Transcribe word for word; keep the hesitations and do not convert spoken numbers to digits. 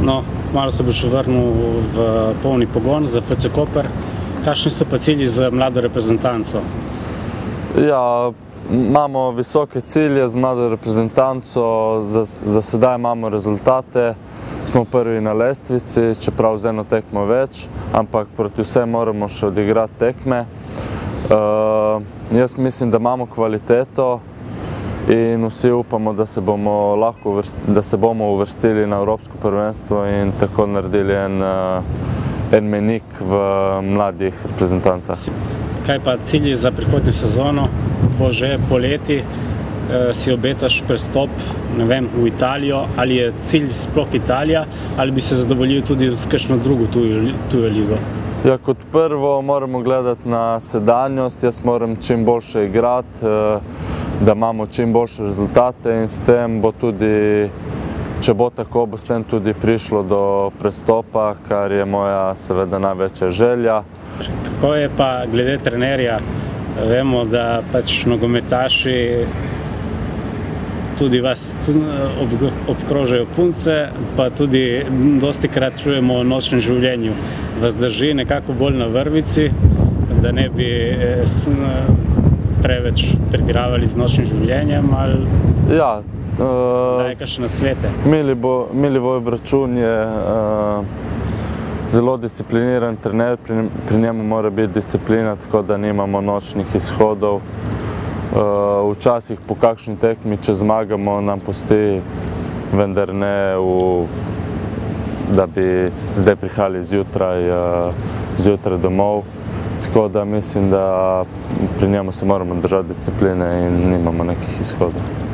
No, malo se boš vrnil v polni pogon za F C Koper. Kakšni so pa cilji za mlado reprezentanco? Ja, imamo visoke cilje z mlado reprezentanco, za, za sedaj imamo rezultate, smo prvi na lestvici, čeprav z eno tekmo več, ampak proti vsem moramo še odigrati tekme. Uh, jaz mislim, da imamo kvaliteto in vsi upamo, da se bomo lahko uvrstili, da se bomo uvrstili na Evropsko prvenstvo in tako naredili en, en menik v mladih reprezentancah. Kaj pa cilji za prihodnjo sezono? Bo že poleti, si obetaš prestop, ne vem, v Italijo, ali je cilj sploh Italija, ali bi se zadovoljil tudi s kakšno drugo tujo, tujo ligo? Ja, kot prvo moramo gledati na sedanjost, jaz moram čim boljše igrati, da imamo čim boljše rezultate in s tem bo tudi, če bo tako, bo s tem tudi prišlo do prestopa, kar je moja seveda največja želja. Kako je pa glede trenerja? Vemo, da pač nogometaši tudi vas obkrožajo punce, pa tudi dosti krat čujemo o nočnem življenju. Vas drži nekako bolj na vrvici, da ne bi preveč pretiravali z nočnim življenjem, ali ja, daj kakšne nasvete? Milivoj Bračun je zelo discipliniran trener, pri, pri njemu mora biti disciplina, tako da nimamo nočnih izhodov. Uh, včasih po kakšni tekmi, če zmagamo, nam pusti, vendar ne, v, da bi zdaj prihajali zjutraj, uh, zjutraj domov. Tako da mislim, da pri njemu se moramo držati discipline in nimamo nekih izhodov.